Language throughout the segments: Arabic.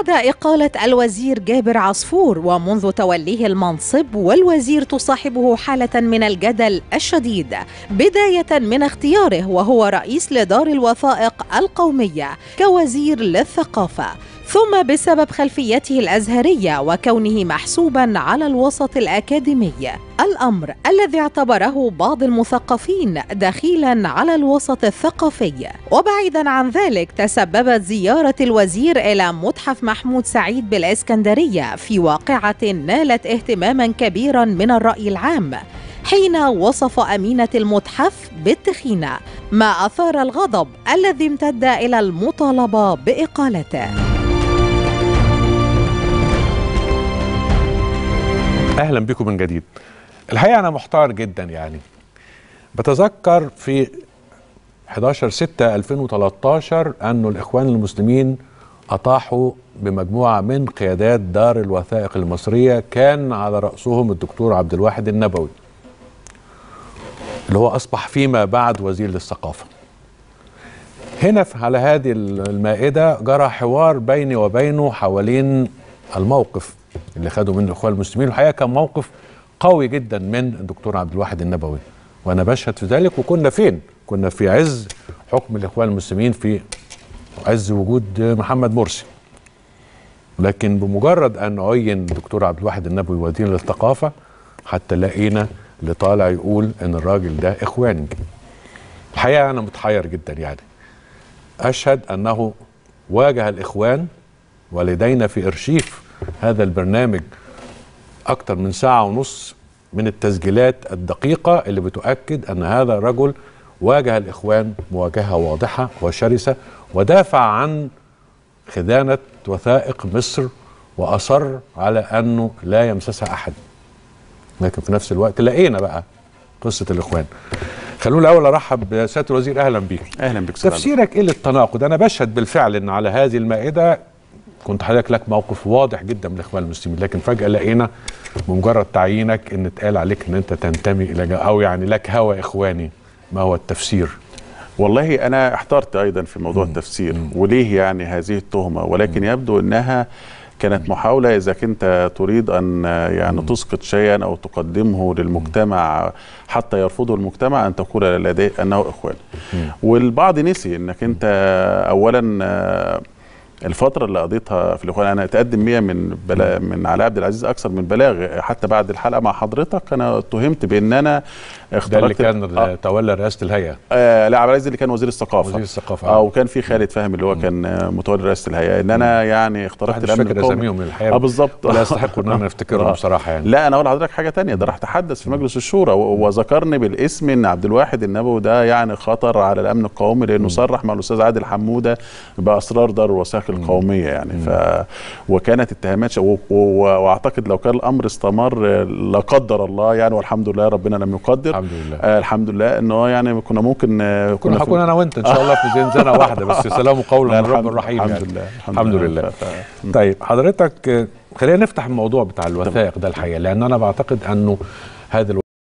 بعد إقالة الوزير جابر عصفور ومنذ توليه المنصب، والوزير تصاحبه حالة من الجدل الشديد، بداية من اختياره وهو رئيس لدار الوثائق القومية كوزير للثقافة، ثم بسبب خلفيته الأزهرية وكونه محسوباً على الوسط الأكاديمي، الأمر الذي اعتبره بعض المثقفين دخيلاً على الوسط الثقافي. وبعيداً عن ذلك، تسببت زيارة الوزير إلى متحف محمود سعيد بالإسكندرية في واقعة نالت اهتماماً كبيراً من الرأي العام، حين وصف أمينة المتحف بالتخينة، ما أثار الغضب الذي امتد إلى المطالبة بإقالته. أهلا بكم من جديد. الحقيقة أنا محتار جدا، يعني بتذكر في 11/6/2013 أنه الإخوان المسلمين أطاحوا بمجموعة من قيادات دار الوثائق المصرية، كان على رأسهم الدكتور عبد الواحد النبوي اللي هو أصبح فيما بعد وزير للثقافة. هنا على هذه المائدة جرى حوار بيني وبينه حوالين الموقف اللي خدوا منه الإخوان المسلمين. الحقيقة كان موقف قوي جدا من الدكتور عبد الواحد النبوي، وأنا بشهد في ذلك. وكنا فين؟ كنا في عز حكم الإخوان المسلمين، في عز وجود محمد مرسي. لكن بمجرد أن عين الدكتور عبد الواحد النبوي وزير للثقافة، حتى لقينا اللي طالع يقول إن الراجل ده إخواني. الحقيقة أنا متحير جدا، يعني أشهد أنه واجه الإخوان، ولدينا في إرشيف هذا البرنامج أكثر من 1.5 ساعة من التسجيلات الدقيقة اللي بتؤكد أن هذا الرجل واجه الإخوان مواجهة واضحة وشرسة، ودافع عن خزانة وثائق مصر، وأصر على أنه لا يمسسها أحد. لكن في نفس الوقت لقينا بقى قصة الإخوان. خلونا الأول أرحب بسيادة الوزير. أهلا بيك. أهلا بك. تفسيرك إيه للتناقض؟ أنا بشهد بالفعل أن على هذه المائدة كنت حضرتك لك موقف واضح جدا من الإخوان المسلمين، لكن فجأة لقينا بمجرد تعيينك ان اتقال عليك ان انت تنتمي الى او يعني لك هوى اخواني. ما هو التفسير؟ والله انا احترت ايضا في موضوع التفسير وليه يعني هذه التهمة، ولكن يبدو انها كانت محاولة إذا كنت تريد أن يعني تسقط شيئا أو تقدمه للمجتمع حتى يرفضه المجتمع، أن تقول لديه أنه إخوان. والبعض نسي أنك أنت أولا الفترة اللي قضيتها في الإخوان، أنا أتقدم بيها من علي عبد العزيز أكثر من بلاغ. حتى بعد الحلقة مع حضرتك أنا اتهمت بأن أنا ده اللي كان تولى رئاسة الهيئة. لا، عبد العزيز اللي كان وزير الثقافة. وزير الثقافة. وكان في خالد فهمي اللي هو كان متولي رئاسة الهيئة. إن أنا يعني اخترقت الأمن القومي. مش فاكر أساميهم الحقيقة. بالظبط. ولا يستحقوا إن أنا أفتكرهم بصراحة يعني. لا، أنا أقول لحضرتك حاجة تانية. ده راح تحدث في مجلس الشورى وذكرني بالاسم إن عبد الواحد النبوي ده يعني خطر على الأمن القومي، لأنه صرح مع الأستاذ عادل حمودة بأسرار دار الوثائق القومية يعني. وكانت اتهامات واعتقد لو كان الامر استمر لا قدر الله يعني، والحمد لله ربنا لم يقدر. الحمد لله. الحمد لله انه يعني كنا ممكن كنا هكون انا وانت ان شاء الله في زنزانه واحده، بس سلام قولا من رب الرحيم. الحمد يعني. لله. الحمد لله. طيب حضرتك خلينا نفتح الموضوع بتاع الوثائق ده الحقيقه، لان انا بعتقد انه هذا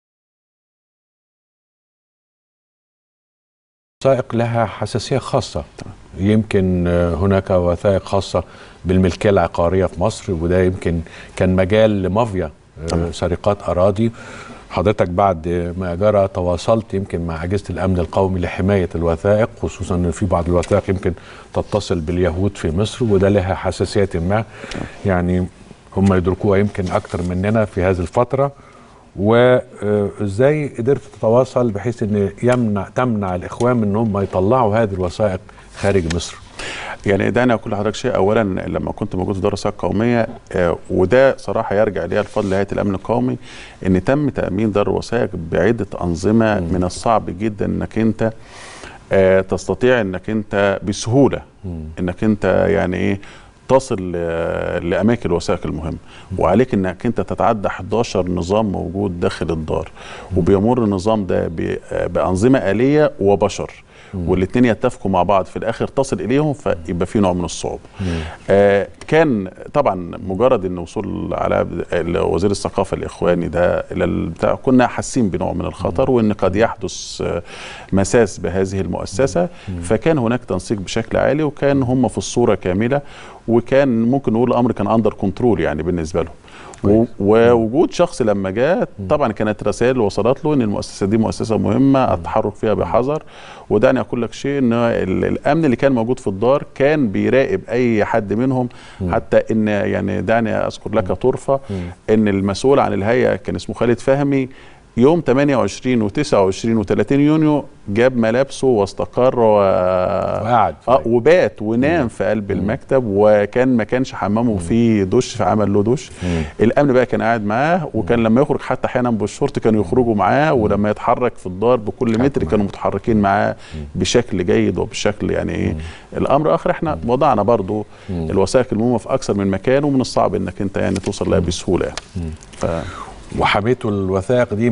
الوثائق لها حساسيه خاصه. يمكن هناك وثائق خاصة بالملكية العقارية في مصر، وده يمكن كان مجال لمافيا سرقات أراضي. حضرتك بعد ما جرى تواصلت يمكن مع أجهزة الأمن القومي لحماية الوثائق، خصوصا أن في بعض الوثائق يمكن تتصل باليهود في مصر، وده لها حساسية ما يعني هم يدركوها يمكن أكتر مننا في هذه الفترة. وإزاي قدرت تتواصل بحيث أن تمنع الإخوان من أنهم يطلعوا هذه الوثائق خارج مصر؟ يعني ده انا اقول لحضرتك شيء. اولا لما كنت موجود في دار الوثائق القوميه، وده صراحه يرجع ليها الفضل لهيئه الامن القومي، ان تم تامين دار الوثائق بعده انظمه. من الصعب جدا انك انت تستطيع انك انت بسهوله انك انت يعني ايه تصل لاماكن الوثائق المهمه، وعليك انك انت تتعدى 11 نظام موجود داخل الدار، وبيمر النظام ده بانظمه آلية وبشر. والاثنين يتفقوا مع بعض في الاخر تصل اليهم، فيبقى في نوع من الصعوبه. كان طبعا مجرد ان وصول على وزير الثقافه الاخواني ده الى البتاع، كنا حاسين بنوع من الخطر وان قد يحدث مساس بهذه المؤسسه، فكان هناك تنسيق بشكل عالي، وكان هم في الصوره كامله، وكان ممكن نقول الامر كان اندر كنترول يعني بالنسبه لهم. ووجود شخص لما جاء طبعا كانت رسائل وصلت له ان المؤسسه دي مؤسسه مهمه، التحرك فيها بحذر. ودعني اقول لك شيء، ان الامن اللي كان موجود في الدار كان بيراقب اي حد منهم، حتى ان يعني دعني اذكر لك طرفه ان المسؤول عن الهيئه كان اسمه خالد فهمي، يوم 28 و29 و30 يونيو جاب ملابسه واستقر وقعد وبات ونام في قلب المكتب، وكان ما كانش حمامه فيه دش فعمل له دش. الامن بقى كان قاعد معاه، وكان لما يخرج حتى احيانا بالشرطه كانوا يخرجوا معاه، ولما يتحرك في الدار بكل متر كانوا متحركين معاه بشكل جيد وبشكل يعني ايه. الامر اخر احنا وضعنا برضو الوثائق المهمه في اكثر من مكان، ومن الصعب انك انت يعني توصل لها بسهوله يعني. وحميتوا الوثائق دي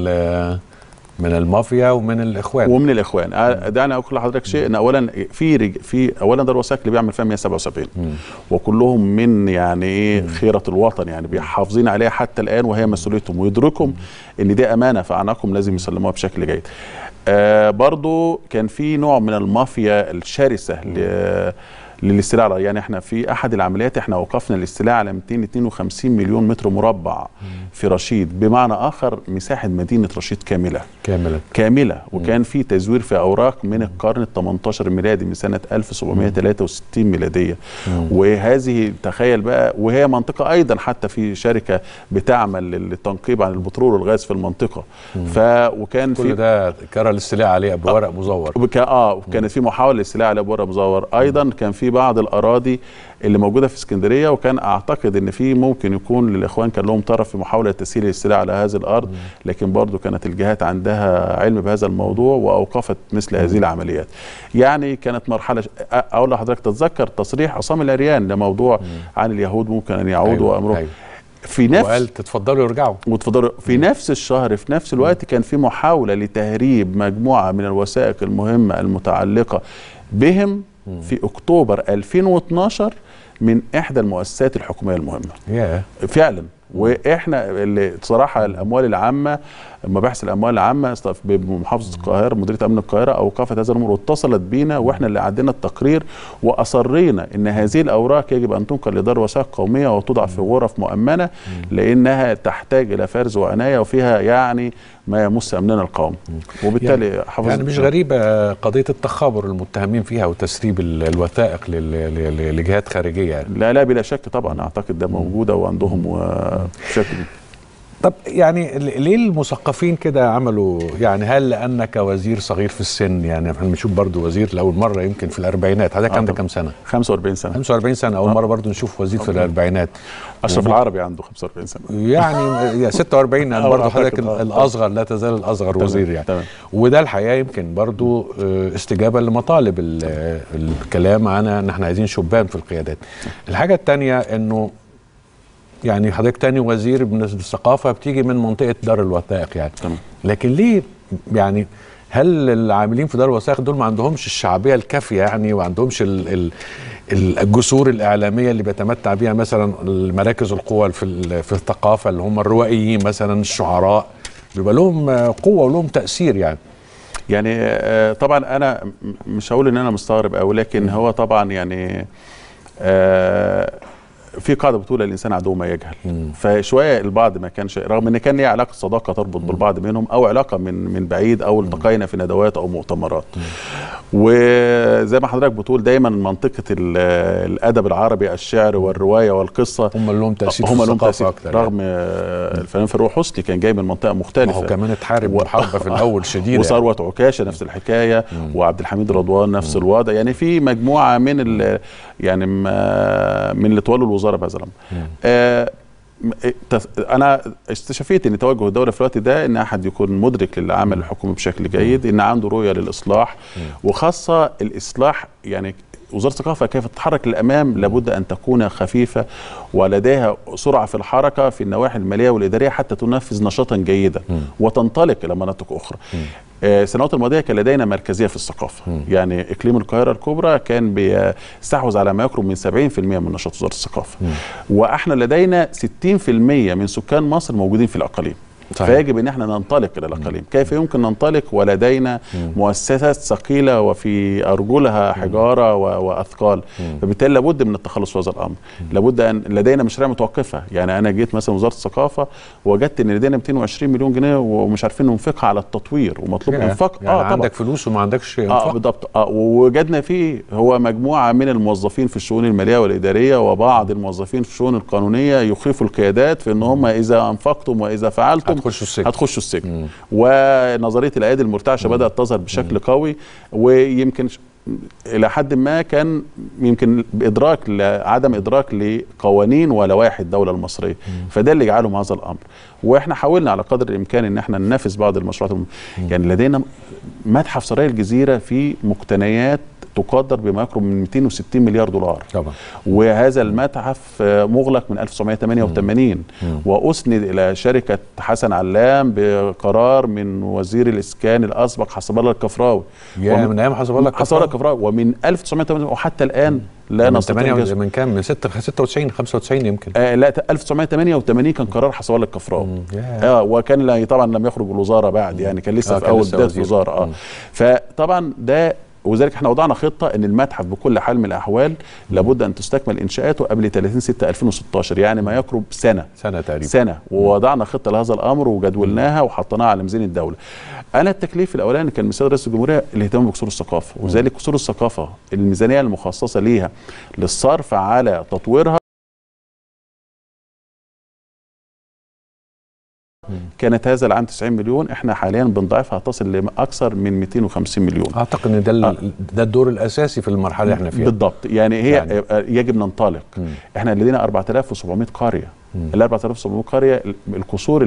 من المافيا ومن الاخوان دعني اقول لحضرتك شيء، ان اولا اولا ده الوثائق اللي بيعمل فيها 177 وكلهم من يعني ايه خيره الوطن، يعني بيحافظين عليها حتى الان، وهي مسؤوليتهم، ويدركهم ان دي امانه في اعناقهم لازم يسلموها بشكل جيد. برضو كان في نوع من المافيا الشرسه للاستيلاء، يعني احنا في احد العمليات احنا وقفنا الاستيلاء على 252 مليون متر مربع في رشيد، بمعنى اخر مساحه مدينه رشيد كامله. وكان في تزوير في اوراق من القرن ال 18 الميلادي، من سنه 1763 ميلاديه. وهذه تخيل بقى، وهي منطقه ايضا حتى في شركه بتعمل للتنقيب عن البترول والغاز في المنطقه. وكان كل ده كان الاستيلاء عليه بورق مزور. كانت في محاوله للاستيلاء عليه بورق مزور. ايضا كان في بعض الاراضي اللي موجوده في اسكندريه، وكان اعتقد ان في ممكن يكون للاخوان كان لهم طرف في محاوله تسهيل الاستيلاء على هذه الارض، لكن برضو كانت الجهات عندها علم بهذا الموضوع واوقفت مثل هذه العمليات. يعني كانت مرحله. اقول لحضرتك تتذكر تصريح عصام العريان لموضوع عن اليهود ممكن ان يعودوا وامرهم في نفس، وقال تتفضلوا يرجعوا في نفس الشهر. في نفس الوقت كان في محاوله لتهريب مجموعه من الوثائق المهمه المتعلقه بهم في اكتوبر 2012 من احدى المؤسسات الحكوميه المهمه. فعلا. واحنا اللي صراحه الاموال العامه، مباحث الاموال العامه بمحافظه القاهره، مديريه امن القاهره اوقفت هذا الامر واتصلت بينا، واحنا اللي عدينا التقرير واصرينا ان هذه الاوراق يجب ان تنقل لدار وثائق قوميه وتوضع في غرف مؤمنه، لانها تحتاج الى فرز وعنايه، وفيها يعني ما يمس امننا القومي. وبالتالي يعني مش غريبه قضيه التخابر المتهمين فيها وتسريب الوثائق لجهات خارجيه يعني. لا بلا شك طبعا، اعتقد ده موجوده وعندهم بشكل. طب يعني ليه المثقفين كده عملوا يعني؟ هل لانك وزير صغير في السن؟ يعني احنا بنشوف برضو وزير لاول مره يمكن في الاربعينات. حضرتك عندك كام سنه؟ 45 سنه. 45 سنه اول مره برضو نشوف وزير في الاربعينات. اشرف العربي عنده 45 سنه يعني 46 يعني برضو حضرتك الاصغر، لا تزال الاصغر وزير يعني. تمام. وده الحقيقه يمكن برضو استجابه لمطالب الكلام عن ان احنا عايزين شبان في القيادات. الحاجه الثانيه انه يعني حضرتك تاني وزير من الثقافه بتيجي من منطقه دار الوثائق يعني. تمام. لكن ليه يعني هل العاملين في دار الوثائق دول ما عندهمش الشعبيه الكافيه يعني، وما عندهمش الجسور الاعلاميه اللي بيتمتع بيها مثلا مراكز القوى في الثقافه، اللي هم الروائيين مثلا، الشعراء، بيبقى لهم قوه ولهم تاثير يعني طبعا انا مش هقول ان انا مستغرب قوي، لكن هو طبعا يعني في قاعده بتقول الانسان عدو ما يجهل. فشويه البعض ما كانش، رغم ان كان ليه علاقه صداقه تربط بالبعض منهم، او علاقه من بعيد، او التقينا في ندوات او مؤتمرات. وزي ما حضرتك بتقول دايما منطقه الادب العربي، الشعر والروايه والقصه هم اللي لهم تاثير، هم لهم تاثير اكتر. رغم الفنان فاروق حسني كان جاي من منطقه مختلفه، هو كمان اتحارب محاربه في الاول شديده، وثروت عكاشه نفس الحكايه، وعبد الحميد رضوان نفس الوضع. يعني في مجموعه من يعني من اللي تولوا الوزاره بهذا الامر. انا استشفيت ان توجه الدوله في الوقت ده ان احد يكون مدرك للعمل الحكومي بشكل جيد، ان عنده رؤيه للاصلاح، وخاصه الاصلاح يعني وزاره الثقافه كيف تتحرك للامام لابد ان تكون خفيفه ولديها سرعه في الحركه في النواحي الماليه والاداريه حتى تنفذ نشاطا جيدا وتنطلق الى مناطق اخرى. السنوات الماضيه كان لدينا مركزيه في الثقافه، يعني اقليم القاهره الكبرى كان بيستحوذ على ما يقرب من 70% من نشاط وزاره الثقافه، واحنا لدينا 60% من سكان مصر موجودين في الاقاليم. صحيح. فيجب ان احنا ننطلق الى الاقاليم. كيف يمكن ننطلق ولدينا مؤسسات ثقيله وفي ارجلها حجاره واثقال؟ فبالتالي لابد من التخلص من هذا الامر. لابد ان لدينا مشاريع متوقفه، يعني انا جيت مثلا وزاره الثقافه وجدت ان لدينا 220 مليون جنيه ومش عارفين ننفقها على التطوير ومطلوب انفاق. يعني عندك فلوس وما عندكش انفاق. بالضبط. ووجدنا فيه هو مجموعه من الموظفين في الشؤون الماليه والاداريه وبعض الموظفين في الشؤون القانونيه يخيفوا القيادات في ان هم اذا انفقتم واذا فعلتم هتخشوا السجن. ونظريه الايادي المرتعشه بدات تظهر بشكل قوي، ويمكن الى حد ما كان يمكن عدم ادراك لقوانين ولوائح الدوله المصريه، فده اللي جعلهم هذا الامر. واحنا حاولنا على قدر الامكان ان احنا ننفذ بعض المشروعات. يعني لدينا متحف سرايا الجزيره فيه مقتنيات تقدر بما يقرب من 260 مليار دولار طبعا. وهذا المتحف مغلق من 1988 وأسند إلى شركة حسن علام بقرار من وزير الإسكان الأسبق حسب الله الكفراوي. من أيام حسب الله الكفراوي ومن 1988 وحتى الآن لا نستطيع. من كام؟ من 96 95 يمكن. لا 1988 كان قرار حسب الله الكفراوي. وكان طبعا لم يخرج الوزارة بعد، يعني كان لسه في أول بداية الوزارة. فطبعا ده وذلك احنا وضعنا خطه ان المتحف بكل حال من الاحوال لابد ان تستكمل انشاءاته قبل 30/6/2016، يعني ما يقرب سنه تقريبا. ووضعنا خطه لهذا الامر وجدولناها وحطيناها على ميزان الدوله. انا التكليف الاولاني كان من سيد رئيس الجمهوريه الاهتمام بقصور الثقافه، وذلك قصور الثقافه الميزانيه المخصصه ليها للصرف على تطويرها كانت هذا العام 90 مليون، احنا حاليا بنضاعفها تصل لاكثر من 250 مليون. اعتقد ان ده الدور الاساسي في المرحله اللي احنا فيها. بالضبط، يعني هي يجب ننطلق. احنا لدينا 4700 قريه. ال 4700 قريه القصور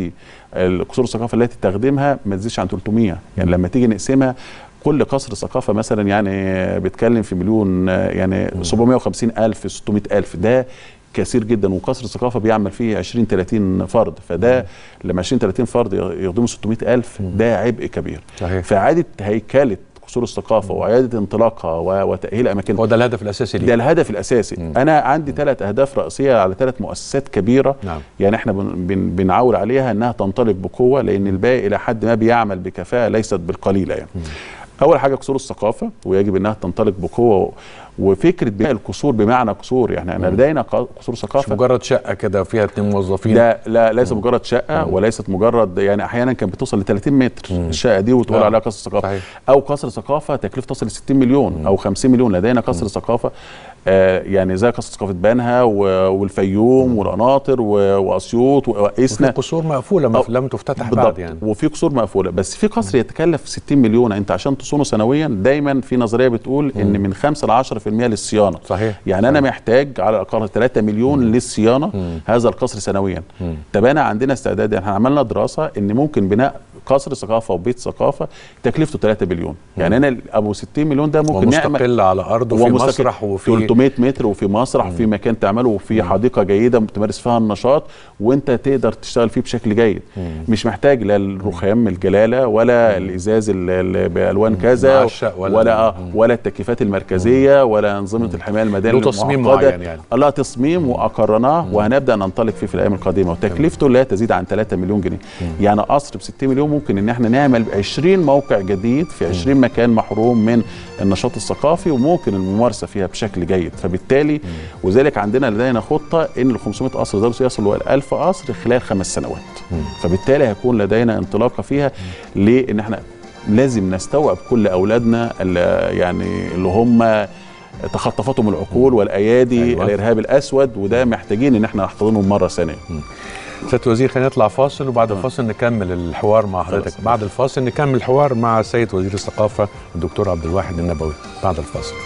الثقافه التي تخدمها ما تزيدش عن 300، يعني لما تيجي نقسمها كل قصر ثقافه مثلا يعني بيتكلم في مليون، يعني 750,000 600,000، ده كثير جدا. وقصر الثقافه بيعمل فيه 20-30 فرد، فده لما 20-30 فرد يخدموا 600,000 ده عبء كبير. صحيح. فاعاده هيكله قصور الثقافه واعاده انطلاقها وتاهيل اماكنها، هو ده الهدف الاساسي ليه؟ ده الهدف الاساسي. انا عندي 3 اهداف رئيسيه على 3 مؤسسات كبيره. يعني احنا بنعول عليها انها تنطلق بقوه، لان الباقي الى حد ما بيعمل بكفاءه ليست بالقليله يعني. اول حاجه قصور الثقافه، ويجب انها تنطلق بقوه. وفكره بناء القصور بمعنى قصور، يعني احنا بداينا قصور ثقافه مش مجرد شقه كده فيها 2 موظفين، لا ليس مجرد شقه وليست مجرد، يعني احيانا كانت بتوصل ل 30 متر الشقه دي وتقول عليها قصر ثقافه. صحيح. او قصر ثقافه تكلفه تصل ل 60 مليون او 50 مليون. لدينا قصر ثقافه يعني زي قصر ثقافه بنها والفيوم والقناطر واسيوط واسنا. وفي قصور مقفوله لم تفتتح بعد يعني. وفي قصور مقفوله، بس في قصر يتكلف 60 مليون. انت عشان تصونه سنويا دايما في نظريه بتقول ان من 5 ل 10% للصيانه. صحيح. يعني انا محتاج على الاقل 3 مليون للصيانه هذا القصر سنويا. طب انا عندنا استعداد، احنا عملنا دراسه ان ممكن بناء قصر ثقافه وبيت ثقافه تكلفته 3 بليون. يعني انا ابو 60 مليون ده ممكن نعمل مستقل على ارض وفي مسرح وفي 300 متر وفي مسرح وفي مكان تعمله وفي حديقه جيده تمارس فيها النشاط وانت تقدر تشتغل فيه بشكل جيد. مش محتاج لا الرخام الجلاله ولا الازاز بالوان كذا ولا التكييفات المركزيه ولا انظمه الحمايه المدنيه. له تصميم معين يعني. لا تصميم واقرناه وهنبدا ننطلق فيه في الايام القادمه، وتكلفته لا تزيد عن 3 مليون جنيه. يعني قصر ب 60 مليون ممكن ان احنا نعمل 20 موقع جديد في 20 مكان محروم من النشاط الثقافي وممكن الممارسه فيها بشكل جيد. فبالتالي وذلك عندنا لدينا خطه ان ال 500 قصر دول يصلوا الى 1000 قصر خلال 5 سنوات. فبالتالي هيكون لدينا انطلاقه فيها، لان احنا لازم نستوعب كل اولادنا اللي هم تخطفتهم العقول والايادي الارهاب الاسود، وده محتاجين ان احنا نحتضنهم مره ثانيه. سيادة الوزير خلينا نطلع فاصل وبعد الفاصل نكمل الحوار مع حضرتك. بعد الفاصل نكمل الحوار مع السيد وزير الثقافة الدكتور عبد الواحد النبوي بعد الفاصل.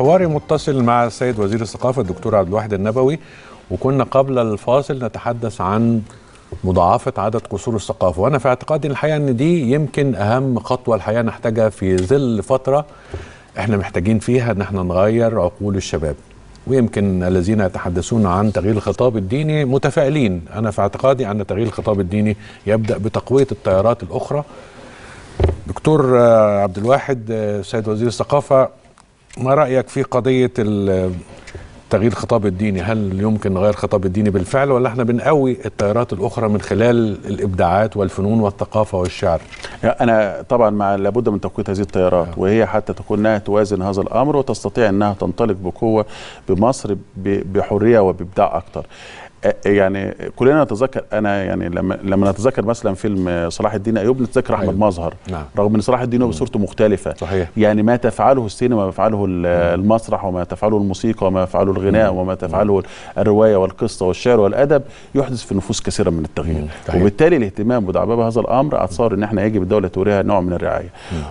حواري متصل مع السيد وزير الثقافة الدكتور عبد الواحد النبوي، وكنا قبل الفاصل نتحدث عن مضاعفة عدد قصور الثقافة، وأنا في اعتقادي الحقيقة أن دي يمكن أهم خطوة الحقيقة نحتاجها في ظل فترة احنا محتاجين فيها ان احنا نغير عقول الشباب. ويمكن الذين يتحدثون عن تغيير الخطاب الديني متفائلين. انا في اعتقادي ان تغيير الخطاب الديني يبدأ بتقوية التيارات الأخرى. دكتور عبد الواحد، سيد وزير الثقافة، ما رأيك في قضية تغيير الخطاب الديني؟ هل يمكن نغير الخطاب الديني بالفعل، ولا احنا بنقوي التيارات الأخرى من خلال الإبداعات والفنون والثقافة والشعر؟ أنا طبعا مع لابد من تقوية هذه التيارات، وهي حتى تكون أنها توازن هذا الأمر وتستطيع أنها تنطلق بقوة بمصر بحرية وبإبداع أكتر. يعني كلنا نتذكر، انا يعني لما نتذكر مثلا فيلم صلاح الدين ايوب نتذكر احمد مظهر. نعم. رغم ان صلاح الدين بصورته مختلفه. صحيح. يعني ما تفعله السينما وما يفعله المسرح وما تفعله الموسيقى وما يفعله الغناء وما تفعله الروايه والقصه والشعر والادب يحدث في النفوس كثيرا من التغيير. وبالتالي الاهتمام بدعباب هذا الامر اتصور ان احنا يجب الدوله توريها نوع من الرعايه.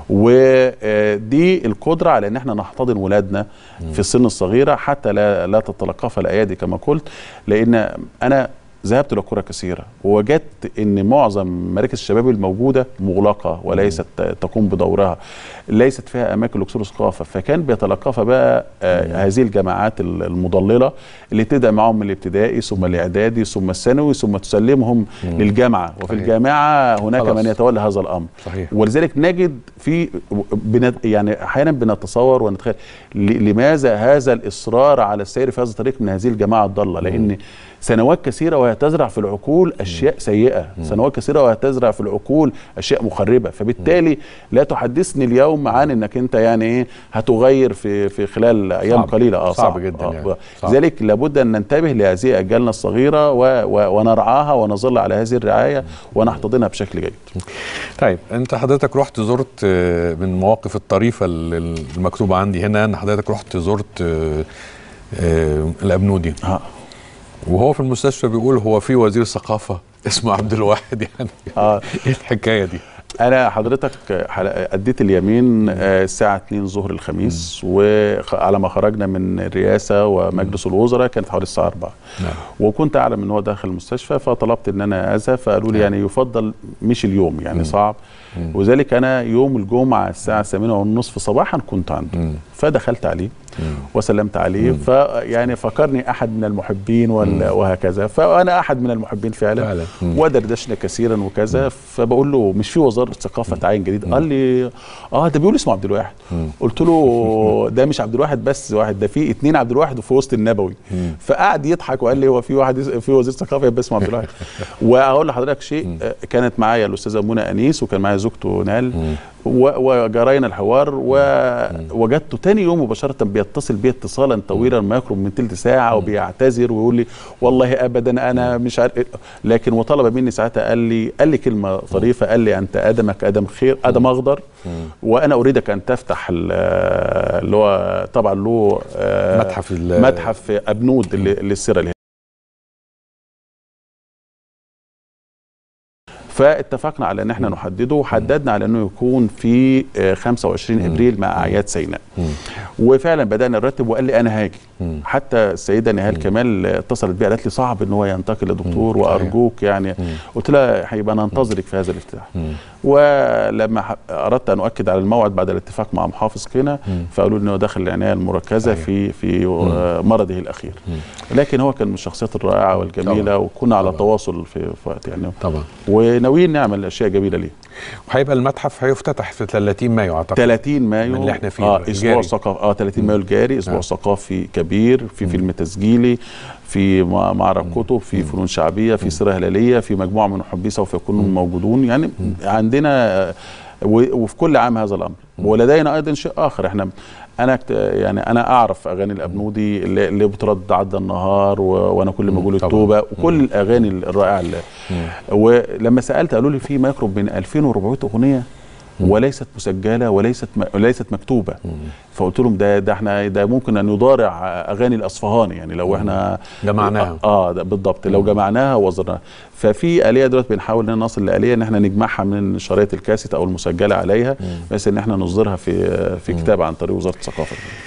ودي القدره على ان احنا نحتضن ولادنا في السن الصغيره حتى لا تتلقفها الايادي كما قلت. لان انا ذهبت لقرى كثيره ووجدت ان معظم مراكز الشباب الموجوده مغلقه وليست تقوم بدورها، ليست فيها اماكن لقصور الثقافه، فكان بيتلقفها بقى هذه الجماعات المضلله اللي تبدا معهم من الابتدائي ثم الاعدادي ثم الثانوي ثم تسلمهم للجامعه، وفي الجامعه هناك من يتولى هذا الامر. صحيح. ولذلك نجد في يعني احيانا بنتصور ونتخيل لماذا هذا الاصرار على السير في هذا الطريق من هذه الجماعه الضاله، لان سنوات كثيرة وهي تزرع في العقول أشياء سيئة، سنوات كثيرة وهي تزرع في العقول أشياء مخربة، فبالتالي لا تحدثني اليوم عن أنك أنت يعني إيه هتغير في خلال أيام قليلة. صعب جدا يعني. لذلك لابد أن ننتبه لهذه أجيالنا الصغيرة ونرعاها ونظل على هذه الرعاية ونحتضنها بشكل جيد. طيب أنت حضرتك رحت زرت من المواقف الطريفة المكتوبة عندي هنا أن حضرتك رحت زرت الأبنودي. وهو في المستشفى بيقول هو في وزير ثقافة اسمه عبد الواحد، يعني ايه الحكاية دي؟ أنا حضرتك أديت اليمين الساعة 2 ظهر الخميس، وعلى ما خرجنا من الرئاسة ومجلس الوزراء كانت حوالي الساعة 4. نعم. وكنت أعلم أن هو داخل المستشفى، فطلبت أن أنا أذهب، فقالوا لي يعني يفضل مش اليوم، يعني صعب. وذلك أنا يوم الجمعة الساعة 8:30 صباحا كنت عنده. فدخلت عليه وسلمت عليه، فيعني فكرني أحد من المحبين وهكذا، فأنا أحد من المحبين فعلا. ودردشنا كثيرا وكذا، فبقول له مش في وزارة الثقافة تعين جديد؟ قال لي ده بيقول اسمه عبد الواحد. قلت له ده مش عبد الواحد بس واحد، ده في 2 عبد الواحد وفي وسط النبوي. فقعد يضحك وقال لي هو في واحد في وزير ثقافة يبقى اسمه عبد الواحد. وأقول لحضرتك شيء، كانت معايا الأستاذة منى أنيس وكان معايا زوجته نال، وجرينا الحوار، ووجدته تاني يوم مباشرة بيتصل بي اتصالا طويلا ما يقرب من تلت ساعة، وبيعتذر ويقول لي والله أبدا أنا مش عارف، لكن وطلب مني ساعتها، قال لي كلمة طريفة، قال لي أنت آدمك آدم خير، آدم أخضر، وأنا أريدك أن تفتح اللي هو طبعا له متحف أبنود للسيرة الهندية. فاتفقنا على ان احنا نحدده، وحددنا على انه يكون في 25 ابريل مع اعياد سيناء. وفعلا بدانا نرتب، وقال لي انا هاجي. حتى السيده نهال كمال اتصلت بي قالت لي صعب ان هو ينتقل لدكتور، وارجوك يعني. قلت لها هيبقى ننتظرك في هذا الافتتاح. ولما اردت ان اؤكد على الموعد بعد الاتفاق مع محافظ قنا، فقالوا لي انه داخل العنايه المركزه في مرضه الاخير. لكن هو كان من الشخصيات الرائعه والجميله، وكنا على تواصل في وقت يعني طبعا، وناويين نعمل اشياء جميله ليه. وهيبقى المتحف هيفتتح في 30 مايو اعتقد. 30 مايو اللي احنا فيه اسبوع ثقافي. 30 مايو الجاري اسبوع ثقافي كبير، في فيلم تسجيلي، في معرض كتب، في فنون شعبيه، في سيره هلاليه، في مجموعه من محبي سوف يكونوا موجودون. يعني عندنا وفي كل عام هذا الامر. ولدينا ايضا شيء اخر، انا اعرف اغاني الابنودي اللي بترد عدى النهار وانا كل ما اقول التوبه وكل الاغاني الرائعه ولما سالت قالوا لي في ما يقرب من 2400 اغنيه وليست مسجله وليست مكتوبه. فقلت لهم ده احنا ده ممكن ان يضارع اغاني الاصفهاني، يعني لو احنا جمعناها. بالضبط، لو جمعناها ووزرناها. ففي آلية دلوقتي بنحاول ان نصل لآلية ان احنا نجمعها من شرايط الكاسيت او المسجله عليها، بس ان احنا نصدرها في كتاب عن طريق وزاره الثقافه.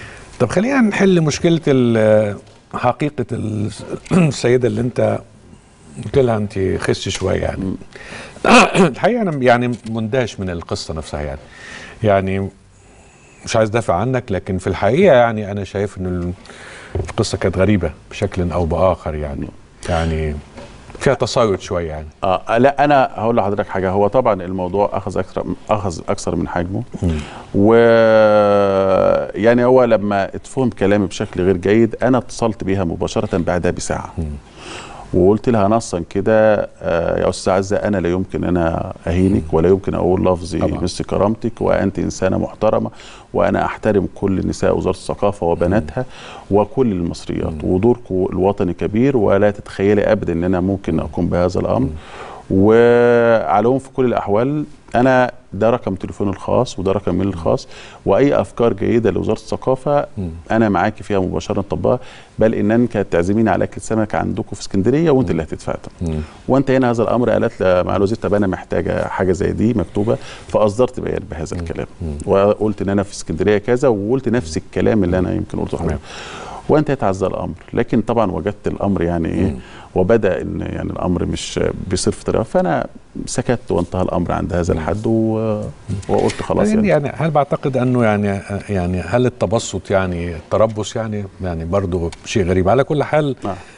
طب خلينا نحل مشكله حقيقه السيده اللي انت قلت لها انت خسي شويه يعني. الحقيقه انا يعني مندهش من القصه نفسها يعني مش عايز دافع عنك، لكن في الحقيقه يعني انا شايف ان القصه كانت غريبه بشكل او باخر يعني فيها تصايد شويه يعني. لا انا هقول لحضرتك حاجه. هو طبعا الموضوع اخذ اكثر من حجمه، و يعني هو لما اتفهم كلامي بشكل غير جيد انا اتصلت بيها مباشره بعدها بساعه وقلت لها نصا كده يا استاذه عزه انا لا يمكن انا اهينك ولا يمكن اقول لفظي يمس كرامتك، وانت انسانه محترمه وانا احترم كل نساء وزاره الثقافه وبناتها وكل المصريات، ودوركم الوطني كبير ولا تتخيلي ابدا ان انا ممكن اقوم بهذا الامر. وعلى العموم في كل الاحوال انا ده رقم تليفوني الخاص وده رقمي الخاص، واي افكار جيده لوزاره الثقافه انا معاكي فيها مباشره نطبقها، بل ان كانت تعزميني على اكل سمك عندكم في اسكندريه وانت اللي هتدفع. وانت هنا هذا الامر قالت مع الوزير طب انا محتاجه حاجه زي دي مكتوبه، فاصدرت بيان بهذا الكلام وقلت ان انا في اسكندريه كذا، وقلت نفس الكلام اللي انا يمكن قلته حضرتك وانتهت هذا الامر. لكن طبعا وجدت الامر يعني ايه وبدا ان يعني الامر مش بيصير في طريقه، فانا سكت وانتهى الامر عند هذا الحد وقلت خلاص يعني هل بعتقد انه يعني هل التبسط يعني التربص يعني برضه شيء غريب على كل حال.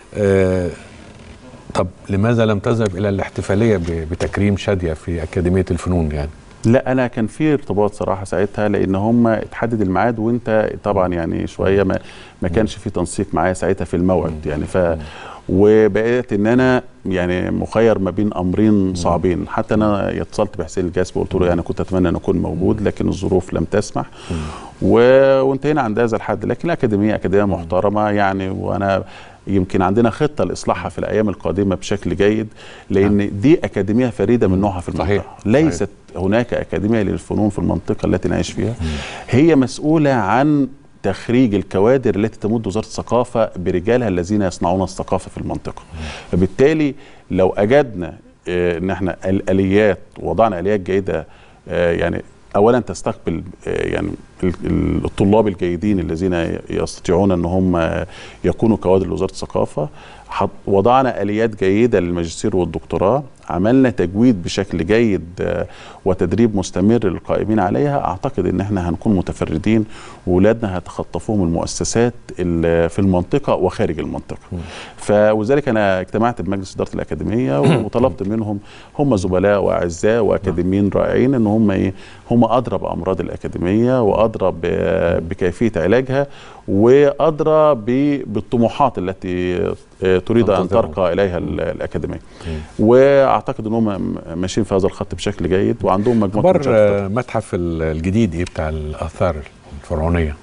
طب لماذا لم تذهب الى الاحتفاليه بتكريم شاديه في اكاديميه الفنون يعني؟ لا انا كان في ارتباط صراحه ساعتها، لان هم اتحدد الميعاد وانت طبعا يعني شويه ما كانش في تنسيق معايا ساعتها في الموعد يعني وبقيت ان انا يعني مخير ما بين امرين صعبين. حتى انا اتصلت بحسين الجاسم وقلت له يعني كنت اتمنى ان اكون موجود لكن الظروف لم تسمح وانتهينا عند هذا الحد. لكن الاكاديميه اكاديميه محترمه يعني، وانا يمكن عندنا خطه لاصلاحها في الايام القادمه بشكل جيد، لان دي اكاديميه فريده من نوعها في المنطقه. ليست هناك اكاديميه للفنون في المنطقه التي نعيش فيها. هي مسؤوله عن تخريج الكوادر التي تمد وزاره الثقافه برجالها الذين يصنعون الثقافه في المنطقه. فبالتالي لو اجدنا ان احنا الاليات وضعنا اليات جيده يعني اولا تستقبل يعني الطلاب الجيدين الذين يستطيعون ان هم يكونوا كوادر لوزاره الثقافه، وضعنا اليات جيده للماجستير والدكتوراه، عملنا تجويد بشكل جيد وتدريب مستمر للقائمين عليها، اعتقد ان احنا هنكون متفردين واولادنا هتخطفوهم المؤسسات في المنطقه وخارج المنطقه. فوذلك انا اجتمعت بمجلس اداره الاكاديميه وطلبت منهم، هم زملاء واعزاء واكاديميين رائعين، ان هم ادرى بامراض الاكاديميه وادرى بكيفيه علاجها وادرى بالطموحات التي تريد ان ترقى اليها الاكاديميه. واعتقد ان هم ماشيين في هذا الخط بشكل جيد وعندهم مجموعه اخبار متحف الجديد بتاع الاثار الفرعونيه.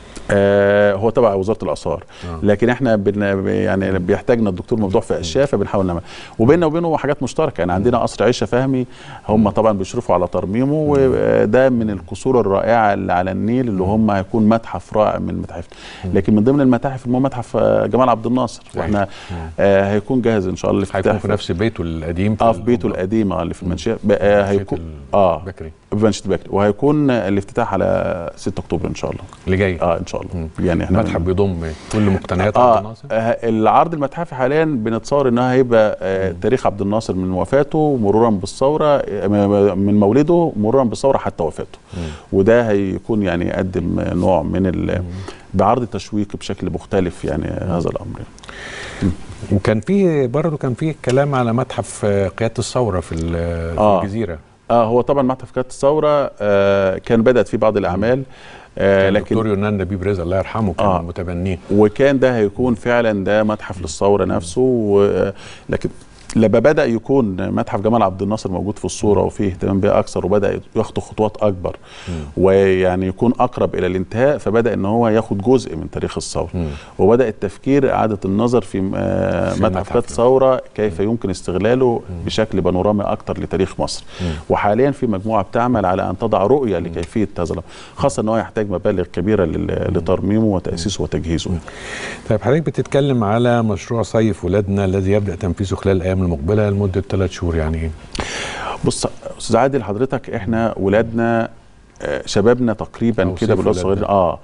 هو تبع وزاره الاثار، لكن احنا يعني بيحتاجنا الدكتور ممدوح في اشياء فبنحاول نعمل، وبيننا وبينه حاجات مشتركه. يعني عندنا قصر عيشه فهمي هم طبعا بيشرفوا على ترميمه، وده من القصور الرائعه اللي على النيل اللي هم هيكون متحف رائع من المتاحف. لكن من ضمن المتاحف متحف جمال عبد الناصر، واحنا هيكون جاهز ان شاء الله الافتتاح. هيكون في نفس بيته القديم في بيته القديم اللي في المنشيه هيكون بكري بنشط بكري، وهيكون الافتتاح على 6 اكتوبر ان شاء الله اللي جاي. ان شاء الله. يعني احنا المتحف بيضم كل مقتنيات عبد الناصر. العرض المتحفي حاليا بنتصور انها هيبقى تاريخ عبد الناصر من وفاته مرورا بالثوره، من مولده مرورا بالثوره حتى وفاته. وده هيكون يعني يقدم نوع من بعرض تشويقي بشكل مختلف يعني هذا الامر. وكان في برضه كلام على متحف قياده الثوره في الجزيره. هو طبعا متحف قياده الثوره كان بدات فيه بعض الاعمال، لكن الدكتور يونان نبيب رزا الله يرحمه كان متبنيه، وكان ده هيكون فعلا ده متحف للثوره نفسه. لكن لما بدا يكون متحف جمال عبد الناصر موجود في الصوره وفيه اهتمام بها اكثر وبدا ياخد خطوات اكبر ويعني يكون اقرب الى الانتهاء، فبدا ان هو ياخد جزء من تاريخ الثوره وبدا التفكير اعاده النظر في متحف قياده الثوره كيف يمكن استغلاله بشكل بانورامي اكثر لتاريخ مصر. وحاليا في مجموعه بتعمل على ان تضع رؤيه لكيفيه هذا الامر، خاصه ان هو يحتاج مبالغ كبيره لترميمه وتاسيسه وتجهيزه. طيب حضرتك بتتكلم على مشروع صيف ولادنا الذي يبدا تنفيذه خلال الايام المقبله لمده 3 شهور، يعني ايه؟ بص استاذ عادل حضرتك، احنا ولادنا شبابنا تقريبا كده باللغه الصغيره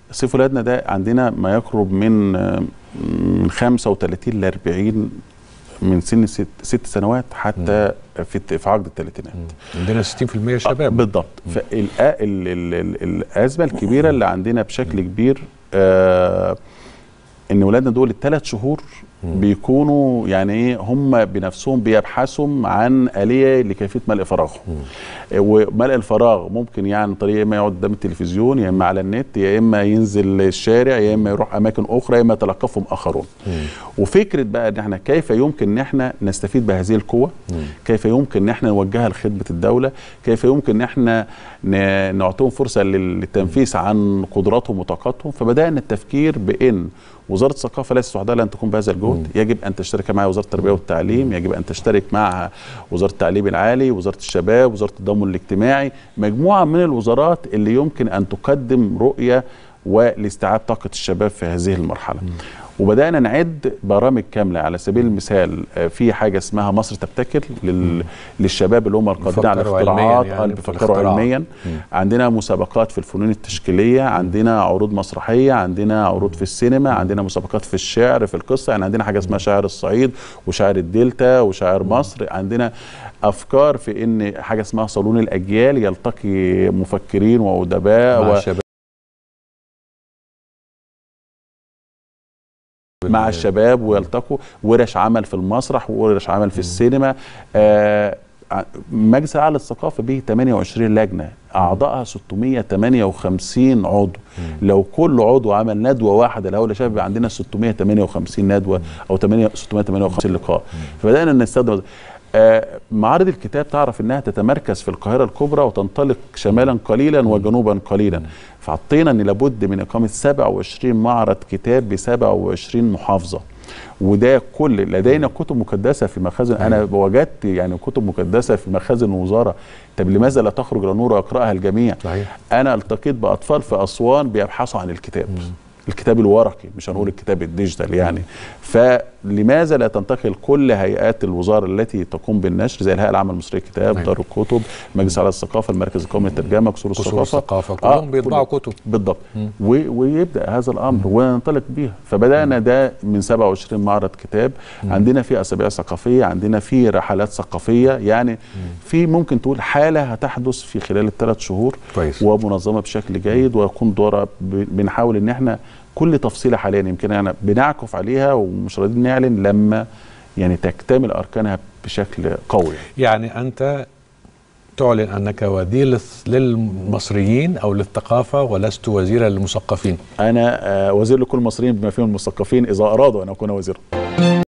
صيف ولادنا ده عندنا ما يقرب من 35 ل 40 من سن 6 سنوات حتى في عقد الثلاثينات. عندنا 60% شباب. بالضبط. فالازمه الكبيره اللي عندنا بشكل كبير ان ولادنا دول ال3 شهور بيكونوا يعني ايه، هم بنفسهم بيبحثوا عن آلية لكيفية ملء فراغهم. وملء الفراغ ممكن يعني طريقه، يا اما يقعد قدام التلفزيون، يا اما على النت، يا اما ينزل الشارع، يا اما يروح اماكن اخرى، يا اما يتلقفهم اخرون. وفكره بقى ان احنا كيف يمكن ان احنا نستفيد بهذه القوه، كيف يمكن ان احنا نوجهها لخدمه الدوله، كيف يمكن ان احنا نعطيهم فرصه للتنفيس عن قدراتهم وطاقاتهم. فبدانا التفكير بان وزارة الثقافة ليست وحدها لن تكون بهذا الجهد، يجب أن تشترك معها وزارة التربية والتعليم، يجب أن تشترك معها وزارة التعليم العالي، وزارة الشباب، وزارة التضامن الاجتماعي، مجموعة من الوزارات اللي يمكن أن تقدم رؤية ولاستيعاب طاقة الشباب في هذه المرحلة. وبدأنا نعد برامج كاملة. على سبيل المثال في حاجة اسمها مصر تبتكر للشباب اللي هم القادرين على الاختراعات، اللي بيفكروا علميا. عندنا مسابقات في الفنون التشكيلية، عندنا عروض مسرحية، عندنا عروض في السينما، عندنا مسابقات في الشعر، في القصة. يعني عندنا حاجة اسمها شاعر الصعيد وشاعر الدلتا وشاعر مصر. عندنا أفكار في إن حاجة اسمها صالون الأجيال يلتقي مفكرين وأدباء مع الشباب ويلتقوا، ورش عمل في المسرح وورش عمل في السينما. مجلس الاعلى للثقافه به 28 لجنه، اعضائها 658 عضو. لو كل عضو عمل ندوه واحده لهؤلاء الشباب عندنا 658 ندوه او 658 لقاء. فبدانا نستخدم معارض الكتاب، تعرف انها تتمركز في القاهره الكبرى وتنطلق شمالا قليلا وجنوبا قليلا. فعطينا ان لابد من اقامه 27 معرض كتاب ب 27 محافظه. وده كل لدينا كتب مكدسه في مخازن. انا وجدت يعني كتب مكدسه في مخازن الوزاره. طب لماذا لا تخرج للنور ويقراها الجميع؟ صحيح. انا التقيت باطفال في اسوان بيبحثوا عن الكتاب. الكتاب الورقي، مش هنقول الكتاب الديجيتال يعني. فلماذا لا تنتقل كل هيئات الوزاره التي تقوم بالنشر زي الهيئه العامه المصريه للكتاب، دار الكتب، مجلس اعلى للثقافه، المركز القومي للترجمه، قصور الثقافه، كلهم بيطبعوا كتب. بالضبط. ويبدا هذا الامر وننطلق بيها. فبدانا ده من 27 معرض كتاب. عندنا في اسابيع ثقافيه، عندنا في رحلات ثقافيه. يعني في ممكن تقول حاله هتحدث في خلال ال3 شهور كويس، ومنظمه بشكل جيد، ويكون دورها بنحاول ان احنا كل تفصيله حاليا يمكن احنا بنعكف عليها ومش راضيين نعلن لما يعني تكتمل اركانها بشكل قوي. يعني انت تعلن انك وزير للمصريين او للثقافه ولست وزيرا للمثقفين؟ انا وزير لكل المصريين بما فيهم المثقفين اذا ارادوا ان اكون وزيرا.